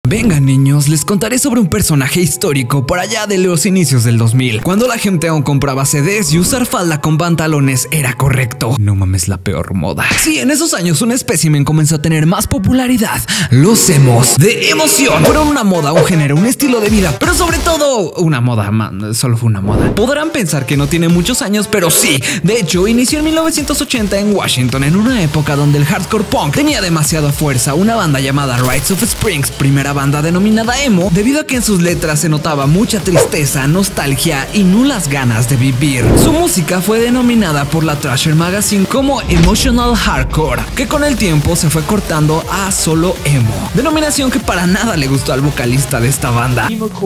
Venga niños, les contaré sobre un personaje histórico por allá de los inicios del 2000, cuando la gente aún compraba CDs y usar falda con pantalones era correcto. No mames, la peor moda. Sí, en esos años un espécimen comenzó a tener más popularidad. Los emos de emoción fueron una moda, un género, un estilo de vida, pero sobre todo una moda, solo fue una moda. Podrán pensar que no tiene muchos años, pero sí. De hecho, inició en 1980 en Washington, en una época donde el hardcore punk tenía demasiada fuerza. Una banda llamada Rites of Springs, primera banda denominada emo, debido a que en sus letras se notaba mucha tristeza, nostalgia y nulas ganas de vivir. Su música fue denominada por la Thrasher Magazine como Emotional Hardcore, que con el tiempo se fue cortando a solo emo, denominación que para nada le gustó al vocalista de esta banda.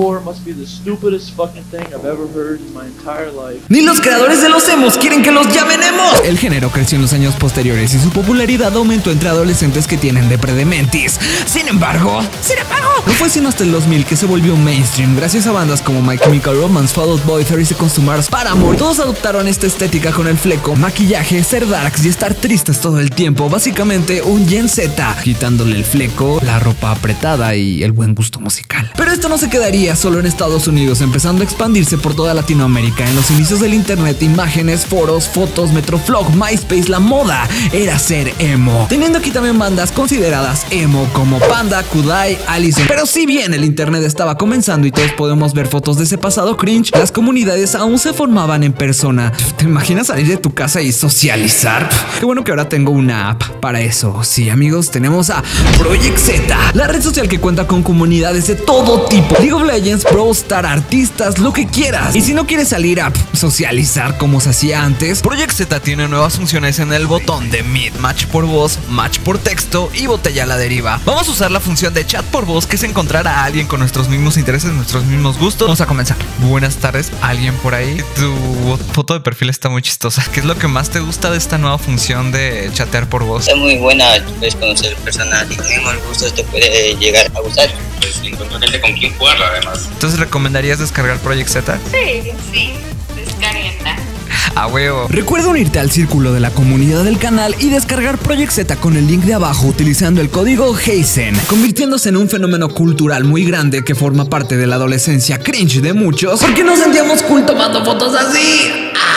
Ni los creadores de los emos quieren que los llamen emos. El género creció en los años posteriores y su popularidad aumentó entre adolescentes que tienen depredementis. Sin embargo, no fue sino hasta el 2000 que se volvió mainstream gracias a bandas como My Chemical Romance, Fall Out Boy, 30 Seconds to Mars, Paramore. Todos adoptaron esta estética con el fleco, maquillaje, ser darks y estar tristes todo el tiempo. Básicamente un Gen Z, quitándole el fleco, la ropa apretada y el buen gusto musical. Pero esto no se quedaría solo en Estados Unidos, empezando a expandirse por toda Latinoamérica. En los inicios del internet, imágenes, foros, fotos, Metroflog, MySpace, la moda era ser emo, teniendo aquí también bandas consideradas emo como Panda, Kudai, Allison. Pero si bien el internet estaba comenzando y todos podemos ver fotos de ese pasado cringe, las comunidades aún se formaban en persona. ¿Te imaginas salir de tu casa y socializar? Qué bueno que ahora tengo una app para eso. Sí, amigos, tenemos a Project Z, la red social que cuenta con comunidades de todo tipo. League of Legends, Brawl Stars, artistas, lo que quieras. Y si no quieres salir a socializar como se hacía antes, Project Z tiene nuevas funciones en el botón de Meet, match por voz, match por texto y botella a la deriva. Vamos a usar la función de chat por voz, que es encontrar a alguien con nuestros mismos intereses, nuestros mismos gustos. Vamos a comenzar. Buenas tardes, ¿alguien por ahí? Tu foto de perfil está muy chistosa. ¿Qué es lo que más te gusta de esta nueva función de chatear por voz? Está muy buena, puedes conocer personas y con el gusto te puede llegar a gustar. Pues encontrar gente con quien jugarla además. Entonces, ¿recomendarías descargar Project Z? Sí, descarguenla. A huevo. Recuerda unirte al círculo de la comunidad del canal y descargar Project Z con el link de abajo utilizando el código HEYSEN, convirtiéndose en un fenómeno cultural muy grande que forma parte de la adolescencia cringe de muchos, porque nos sentíamos cool tomando fotos así.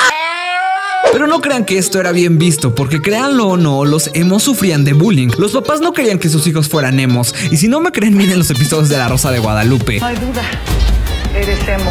Pero no crean que esto era bien visto, porque créanlo o no, los emos sufrían de bullying. Los papás no querían que sus hijos fueran emos. Y si no me creen, miren los episodios de La Rosa de Guadalupe. No hay duda, eres emo.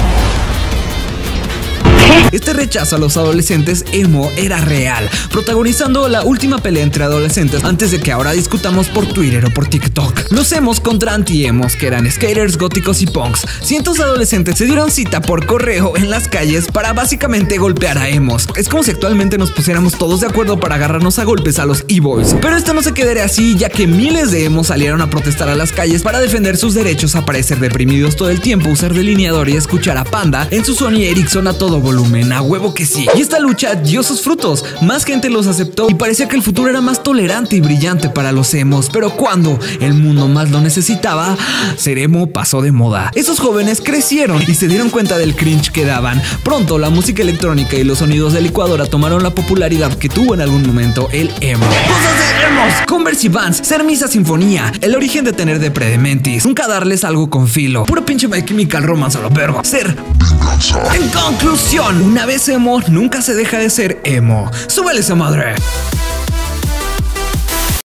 Este rechazo a los adolescentes emo era real, protagonizando la última pelea entre adolescentes antes de que ahora discutamos por Twitter o por TikTok. Los emos contra anti-emos, que eran skaters, góticos y punks. Cientos de adolescentes se dieron cita por correo en las calles para básicamente golpear a emos. Es como si actualmente nos pusiéramos todos de acuerdo para agarrarnos a golpes a los e-boys. Pero esto no se quedaría así, ya que miles de emos salieron a protestar a las calles para defender sus derechos a parecer deprimidos todo el tiempo, usar delineador y escuchar a Panda en su Sony Ericsson a todo volumen. A huevo que sí. Y esta lucha dio sus frutos. Más gente los aceptó y parecía que el futuro era más tolerante y brillante para los emos. Pero cuando el mundo más lo necesitaba, ser emo pasó de moda. Esos jóvenes crecieron y se dieron cuenta del cringe que daban. Pronto la música electrónica y los sonidos de licuadora tomaron la popularidad que tuvo en algún momento el emo. Cosas de emos: Converse y Vans, ser Misa Sinfonía, el origen de tener depredementis, nunca darles algo con filo, puro pinche My Chemical Romance a lo vergo, ser venganza. En conclusión, una vez emo, nunca se deja de ser emo. ¡Súbele esa madre!